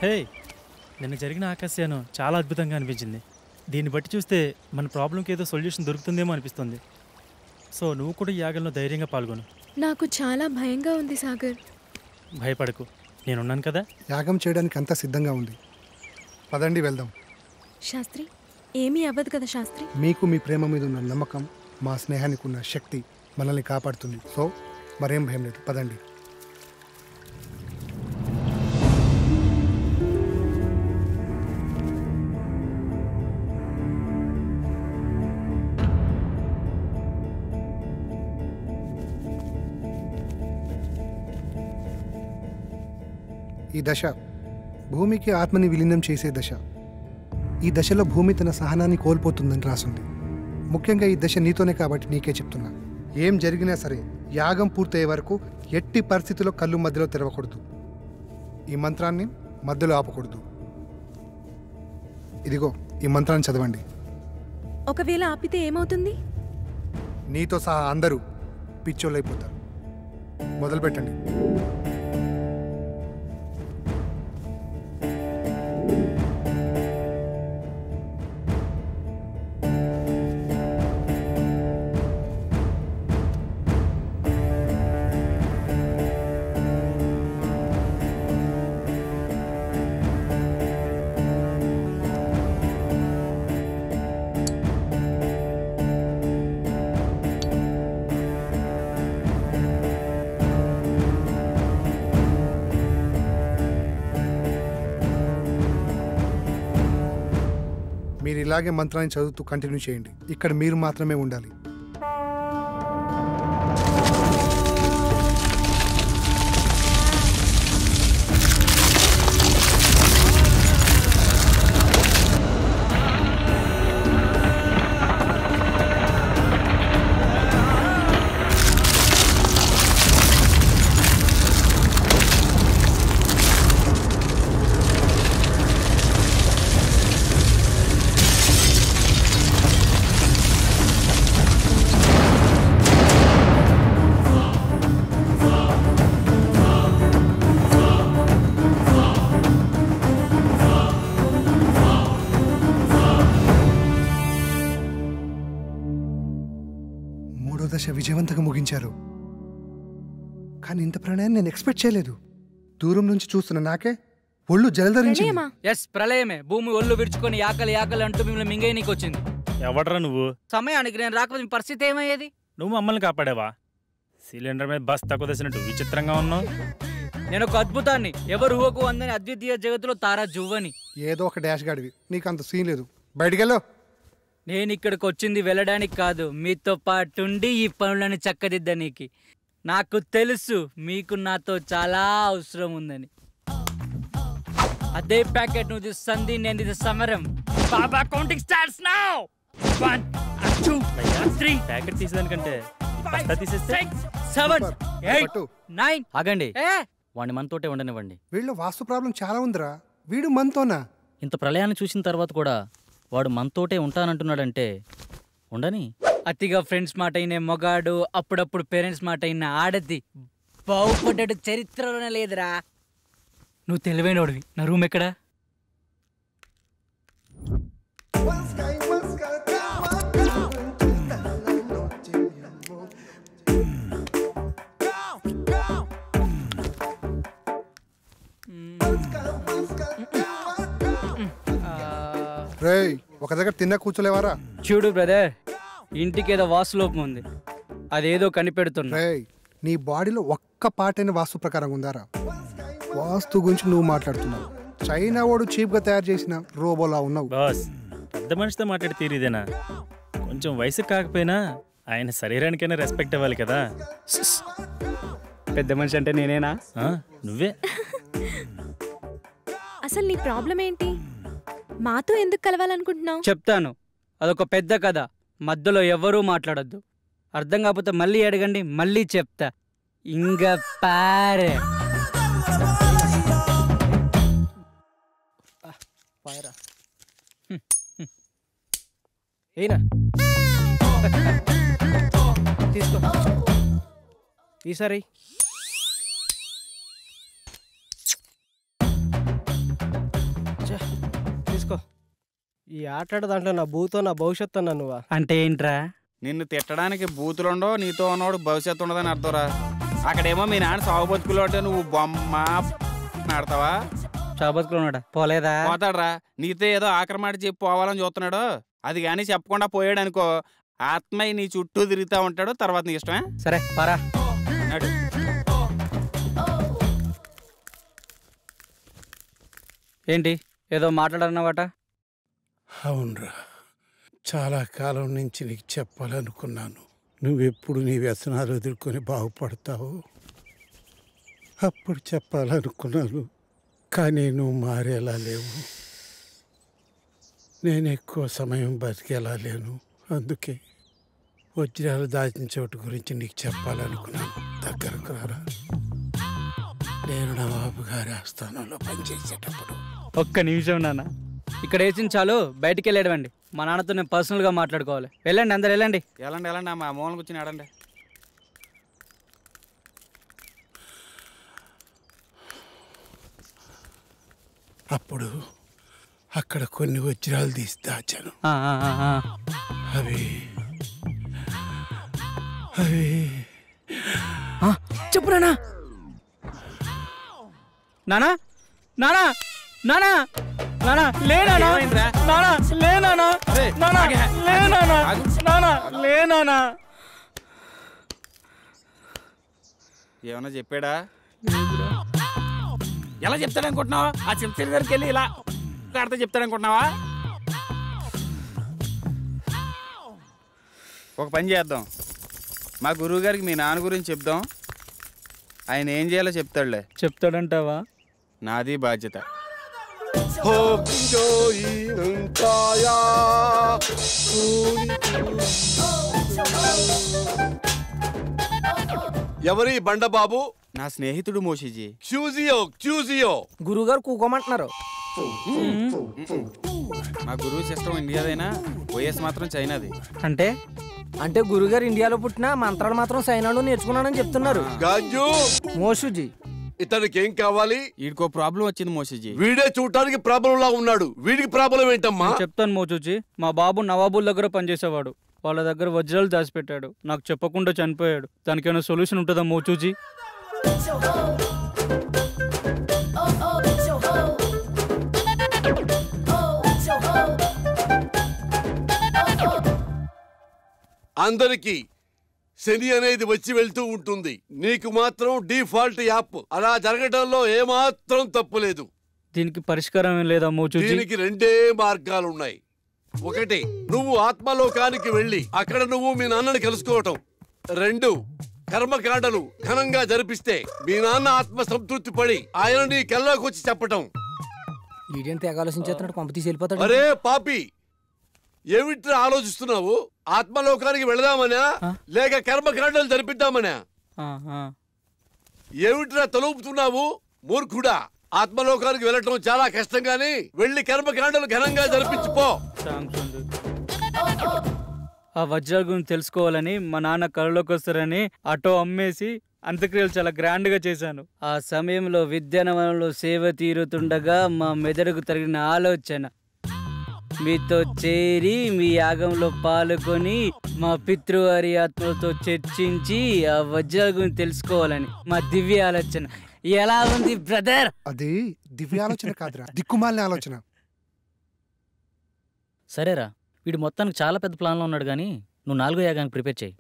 హే, నిన్న జరిగిన ఆకాశయానం చాలా అద్భుతంగా అనిపించింది. దీన్ని బట్టి చూస్తే మన ప్రాబ్లంకి ఏదో సొల్యూషన్ దొరుకుతుందేమో అనిపిస్తుంది. సో నువ్వు కూడా ఈ యాగంలో ధైర్యంగా పాల్గొను. నాకు చాలా భయంగా ఉంది సాగర్. భయపడకు, నేనున్నాను కదా. యాగం చేయడానికి అంతా సిద్ధంగా ఉంది. పదండి వెళ్దాం. శాస్త్రి, ఏమీ అవ్వదు కదా శాస్త్రి? మీకు మీ ప్రేమ మీద ఉన్న నమ్మకం, మా స్నేహానికి ఉన్న శక్తి మనల్ని కాపాడుతుంది. సో మరేం భయం లేదు, పదండి. ఈ దశ భూమికి ఆత్మని విలీనం చేసే దశ. ఈ దశలో భూమి తన సహనాన్ని కోల్పోతుందని రాసుంది. ముఖ్యంగా ఈ దశ నీతోనే కాబట్టి నీకే చెప్తున్నా. ఏం జరిగినా సరే యాగం పూర్తయ్యే వరకు ఎట్టి పరిస్థితుల్లో కళ్ళు మధ్యలో తెరవకూడదు. ఈ మంత్రాన్ని మధ్యలో ఆపకూడదు. ఇదిగో ఈ మంత్రాన్ని చదవండి. ఒకవేళ ఆపితే ఏమవుతుంది? నీతో సహా అందరూ పిచ్చోళ్ళైపోతారు. మొదలుపెట్టండి. మీరు ఇలాగే మంత్రాన్ని చదువుతూ కంటిన్యూ చేయండి. ఇక్కడ మీరు మాత్రమే ఉండాలి. దశ విజయవంతంగా ముగించారు. కానీ ఇంత ప్రణయాన్ని నేను ఎక్స్పెక్ట్ చేయలేదు. దూరం నుంచి చూస్తున్న నాకే ఒళ్ళు జలధరించింది. ఎస్, ప్రళయమే. భూమి ఒళ్ళు విరుచుకొని ఆకలి ఆకలి అంటూ మిమ్మల్ని మింగేయనీకి వచ్చింది. ఎవడరా నువ్వు? సమయానికి నేను రాకపోతే మీ పరిస్థితి ఏమయ్యేది? నువ్వు మమ్మల్ని కాపాడావా? సిలిండర్ మీద బస్ తక్కువ తెసినట్టు విచిత్రంగా ఉన్నావు. నేను ఒక అద్భుతాన్ని, ఎవరు ఊహకు అందని అద్వితీయ జగత్తులో తారా జువ్వని. ఏదో ఒక డాష్ గాడివి, నీకు అంత సీన్ లేదు. బయటికెళ్ళు. నేను ఇక్కడికి వచ్చింది వెళ్ళడానికి కాదు, మీతో పాటుండి ఈ పనులను చక్కదిద్దనీకి. నాకు తెలుసు మీకు నాతో చాలా అవసరం ఉందని. అదే ప్యాకెట్ నువ్వు తీస్తుంది, నేను ఇది సమరం. బాబా కౌంటింగ్ స్టార్ట్స్ నౌ. 1 2 3. ప్యాకెట్ తీసేదానికంటే బస్తా తీసేస్తే 7 8 9. ఆగండి, వాడిని మనతోటే ఉండనివ్వండి. వీళ్ళు వాస్తు ప్రాబ్లం చాలా ఉందిరా. వీడు మనతోనా? ఇంత ప్రళయాన్ని చూసిన తర్వాత కూడా వాడు మనతోటే ఉంటానంటున్నాడంటే ఉండని. అతిగా ఫ్రెండ్స్ మాట అయిన మొగాడు, అప్పుడప్పుడు పేరెంట్స్ మాట అయిన ఆడది బాగుపడ్డాడు చరిత్రలోనే లేదురా. నువ్వు తెలివైనోడివి. నా రూమ్ ఎక్కడా? రేయ్, ఒక దగ్గర తిన్నా కూర్చోలేవారా? చూడు బ్రదర్, ఇంటికి ఏదో వాస్తులోపం ఉంది, అదేదో కనిపెడుతున్నా. రేయ్, నీ బాడీలో ఒక్క పాటైన వాస్తు ప్రకారం ఉందారా? వాస్తు గురించి నువ్వు మాట్లాడుతున్నావు. చైనా వాడు చీప్గా తయారు చేసిన రోబోలా ఉన్నావు. బాస్, పెద్ద మనిషితో మాట్లాడి తీరిదేనా? కొంచెం వయసు కాకపోయినా ఆయన శరీరానికైనా రెస్పెక్ట్ ఇవ్వాలి కదా. పెద్ద మనిషి అంటే నేనేనా? నువ్వే. అసలు నీ ప్రాబ్లం ఏంటి? మాతో ఎందుకు కలవాలనుకుంటున్నావు? చెప్తాను. అదొక పెద్ద కథ, మధ్యలో ఎవరూ మాట్లాడొద్దు. అర్థం కాకపోతే మళ్ళీ అడగండి, మళ్ళీ చెప్తా. ఇంగ పారే ఏనా తీసుకో ఈసారి తీసుకో. ఈ ఆటాడ దాంట్లో నా భూతో నా భవిష్యత్తు అన్నా నువ్వా? అంటే ఏంట్రా? నిన్ను తిట్టడానికి బూతులుండవు, నీతో ఉన్నవాడు భవిష్యత్తు ఉండదని అర్థంరా. అక్కడేమో మీ నాన్న సాగు బతుకులు అంటే నువ్వు బొమ్మ ఆడతావా? చాబతుకున్నాడా? పోలేదా? పోతాడ్రా. నీతో ఏదో ఆక్రమాట చెప్పి పోవాలని చూస్తున్నాడు. అది కానీ చెప్పకుండా పోయాడు అనుకో, ఆత్మయ్య నీ చుట్టూ తిరుగుతూ ఉంటాడు. తర్వాత నీ ఇష్టమే. సరే పరా. ఏంటి ఏదో మాట్లాడన్నవాట? అవునరా, చాలా కాలం నుంచి నీకు చెప్పాలనుకున్నాను. నువ్వెప్పుడు నీ వ్యసనాలు ఎదుర్కొని బాగుపడతావు అప్పుడు చెప్పాలనుకున్నాను. కానీ నువ్వు మారేలా లేవు, నేను ఎక్కువ సమయం బతికేలా లేను. అందుకే వజ్రాలు దాచిన చోటు గురించి నీకు చెప్పాలనుకున్నాను. దగ్గరకు రారా. నేను నవాబు గారి ఆస్థానంలో పనిచేసేటప్పుడు. ఒక్క నిమిషం నాన్న, ఇక్కడ వేసిన చాలు, బయటికి వెళ్ళేడవండి. మా నాన్నతో నేను పర్సనల్గా మాట్లాడుకోవాలి. వెళ్ళండి, అందరు వెళ్ళండి. వెళ్ళండి వెళ్ళండి, మా మూలం కూర్చొని ఆడండి. అప్పుడు అక్కడ కొన్ని వజ్రాలు తీసి దాచాను. అవి అవి చెప్పు నానా. నానా నానా నానా నానా లేనా నానా లేనా నానా లేనా నానా లేనా? ఏమన్నా చెప్పాడా? ఎలా చెప్తాడనుకుంటున్నావా? ఆ చెప్తే దగ్గరికి వెళ్ళి ఇలా ఆడితే చెప్తాడనుకుంటున్నావా? ఒక పని చేద్దాం, మా గురువు గారికి మీ నాన్న గురించి చెప్దాం. ఆయన ఏం చేయాలో చెప్తాడులే. చెప్తాడంటావా? నాది బాధ్యత. ఎవరి బండబాబు? నా స్నేహితుడు మోషిజీ. క్యూజియో గురువుగారు కూకోమంటున్నారు. మా గురువు సిస్టమ్ ఇండియాదైనా వైఎస్ మాత్రం చైనాది. అంటే గురుగారు ఇండియాలో పుట్టిన మంత్రాలు మాత్రం సైనాలో నేర్చుకున్నానని చెప్తున్నారు. గాంజు మోషుజీ, ఇతనికి ఏం కావాలి? వీడికో ప్రాబ్లం వచ్చింది మోషిజీ. వీడే చూడటానికి ప్రాబ్లం లా ఉన్నాడు. వీడికి ప్రాబ్లం ఏంటమ్మా? చెప్తాను మోచూజీ. మా బాబు నవాబుల్ దగ్గర పనిచేసేవాడు. వాళ్ళ దగ్గర వజ్రాలు దాచిపెట్టాడు. నాకు చెప్పకుండా చనిపోయాడు. దానికి ఏమైనా సొల్యూషన్ ఉంటుందా మోచూజీ? అందరికి శని అనేది వచ్చి వెళ్తూ ఉంటుంది. నీకు మాత్రం డిఫాల్ట్ యాప్. అలా జరగడంలో ఏమాత్రం తప్పులేదు. దీనికి పరిష్కారం ఏం లేదా మోచూజీ? దీనికి రెండే మార్గాలున్నాయి. ఒకటి, నువ్వు ఆత్మలోకానికి వెళ్ళి అక్కడ నువ్వు మీ నాన్నని కలుసుకోవటం. రెండు, కర్మకాండలు ఘనంగా జరిపిస్తే మీ నాన్న ఆత్మ సంతృప్తి పడి ఆయన నీ కల్లోకి వచ్చి చెప్పటం. ఈడేంటి ఆలోచించేస్తున్నాడు? పంప తీసి వెళ్ళిపోతాడు. అరే పాపి, ఏమిట్రా ఆలోచిస్తున్నావు? ఆత్మలోకానికి వెళదామనా లేక కర్మకాండలు జరిపిద్దామనా? ఏమిట్రా తలుపుతున్నావు మూర్ఖుడా? ఆత్మలోకానికి వెళ్ళటం చాలా కష్టం గాని వెళ్లి కర్మకాండలు ఘనంగా జరిపించుకో. ఆ వజ్రాల గురించి తెలుసుకోవాలని మా నాన్న కళ్ళలోకి వస్తారని ఆటో అమ్మేసి అంత్యక్రియలు చాలా గ్రాండ్ గా చేశాను. ఆ సమయంలో విద్యానవనంలో సేవ తీరుతుండగా మా మెదడుకు తగిన ఆలోచన మీతో చేరి మీ యాగంలో పాల్గొని మా పితృవారి ఆత్మలతో చర్చించి ఆ వజ్రాల గురించి తెలుసుకోవాలని మా దివ్య ఆలోచన. ఎలా ఉంది బ్రదర్? అది దివ్య ఆలోచన కాదురా, దిక్కుమాలిన ఆలోచన. సరేరా, వీడు మొత్తానికి చాలా పెద్ద ప్లాన్లో ఉన్నాడు. కానీ నువ్వు 4వ యాగానికి ప్రిపేర్ చేయి.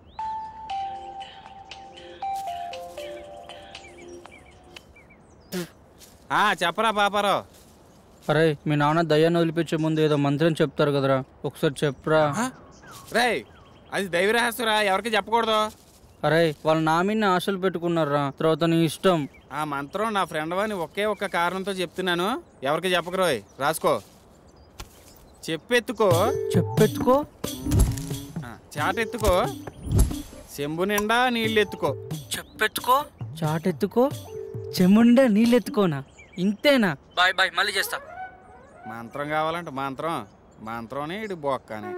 చెప్పరా పాపారావు. అరే, మీ నాన్న దయ్యాన్ని వదిలిపించే ముందు ఏదో మంత్రం చెప్తారు కదరా, ఒకసారి చెప్పరా. రే, అది దైవ రహస్యరా, ఎవరికి చెప్పకూడదు. అరే, వాళ్ళు నా మీద ఆశలు పెట్టుకున్నారా, తర్వాత నీ ఇష్టం. ఆ మంత్రం నా ఫ్రెండ్ అని ఒకే ఒక్క కారణంతో చెప్తున్నాను, ఎవరికి చెప్పకరోయ్. రాసుకో. చెప్పెత్తుకో. చెప్పెత్తుకో. చాటెత్తుకో. చెంబు నిండా నీళ్ళెత్తుకో. చెప్పెత్తుకో. చాటెత్తుకో. చెంబుండా నీళ్ళెత్తుకోనా? ఇంతేనా? బాయ్ బాయ్, మళ్ళీ చేస్తా. మంత్రం కావాలంటే మంత్రం, మంత్రం ఇటు బొక్కని.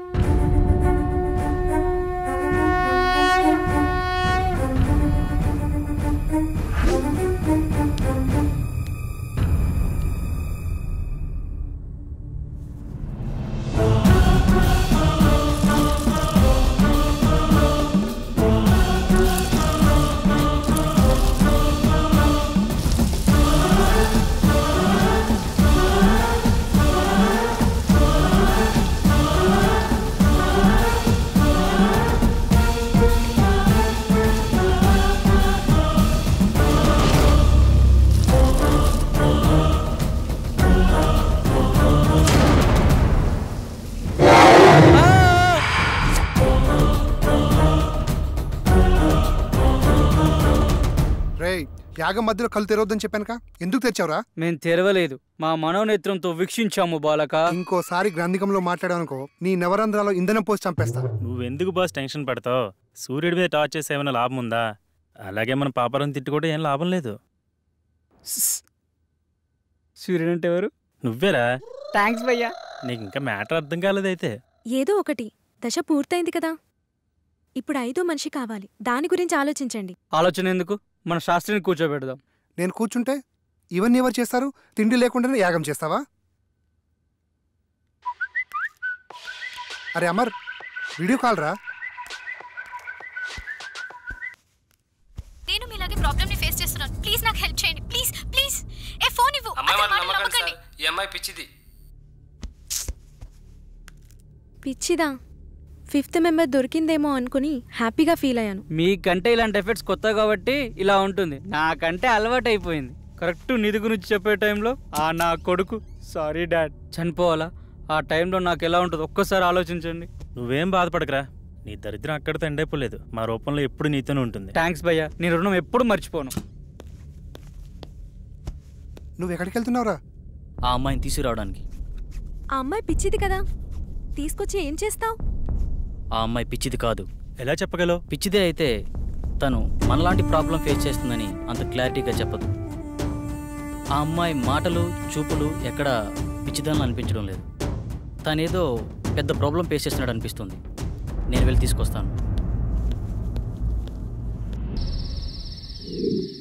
యాగం మధ్యలో కళ్ళు తెరవద్దని చెప్పానుక, ఎందుకు తెచ్చావురా? మేము తెరవలేదు, మా మనోనేత్రంతో వీక్షించాము బాలక. ఇంకోసారి గ్రంథికంలో మాట్లాడానుకో నీ నవరంధ్రాలో ఇంధనం పోసి చంపేస్తా. నువ్వెందుకు బాస్ టెన్షన్ పడతావు? సూర్యుడి మీద టార్చ్ చేస్తే ఏమైనా లాభం ఉందా? అలాగే మన పాపరం తిట్టుకుంటే ఏం లాభం లేదు. సూర్యుడు అంటే ఎవరు? నువ్వేరా. థ్యాంక్స్ భయ్యా. నీకు ఇంకా మ్యాటర్ అర్థం కాలేదైతే. ఏదో ఒకటి, దశ పూర్తయింది కదా, ఇప్పుడు 5వ మనిషి కావాలి. దాని గురించి ఆలోచించండి. ఆలోచన ఎందుకు, మన శాస్త్రిని కూర్చోబెడదాం. నేను కూర్చుంటే ఇవన్నీ ఎవరు చేస్తారు? తిండి లేకుండానే యాగం చేస్తావా? అరే అమర్, వీడియో కాల్ రా. నేను మీలాగే ప్రాబ్లమ్ ని ఫేస్ చేస్తున్నాను. ప్లీజ్ నాకు హెల్ప్ చేయండి. Please please. ఏ ఫోన్ ఇవ్వు. ఈ అమ్మాయి పిచ్చిది. పిచ్చిదా? 5th మెంబర్ దొరికిందేమో అనుకుని హ్యాపీగా ఫీల్ అయ్యాను. మీకంటే ఇలాంటి ఎఫెక్ట్స్ కొత్త కాబట్టి ఇలా ఉంటుంది, నాకంటే అలవాటు అయిపోయింది. కరెక్ట్ నిధి గురించి చెప్పే టైంలో నా కొడుకు, సారీ డాడ్, చనిపోవాలా? ఆ టైంలో నాకు ఎలా ఉంటుంది ఒక్కసారి ఆలోచించండి. నువ్వేం బాధపడకరా, నీ దరిద్రం అక్కడితో ఎండైపోలేదు. మా రూపంలో ఎప్పుడు నీతోనే ఉంటుంది. థ్యాంక్స్ భయ్యా, నీ రుణం ఎప్పుడు మర్చిపోను. నువ్వు ఎక్కడికి వెళ్తున్నావురా? ఆ అమ్మాయిని తీసుకురావడానికి. ఆ అమ్మాయి పిచ్చిది కదా, తీసుకొచ్చి ఏం చేస్తావు? ఆ అమ్మాయి పిచ్చిది కాదు. ఎలా చెప్పగలవు? పిచ్చిదే అయితే తను మనలాంటి ప్రాబ్లం ఫేస్ చేస్తుందని అంత క్లారిటీగా చెప్పదు. ఆ అమ్మాయి మాటలు చూపులు ఎక్కడ పిచ్చిదాన్ని అనిపించడం లేదు. తనేదో పెద్ద ప్రాబ్లం ఫేస్ చేస్తున్నాడు అనిపిస్తుంది. నేను వెళ్ళి తీసుకొస్తాను.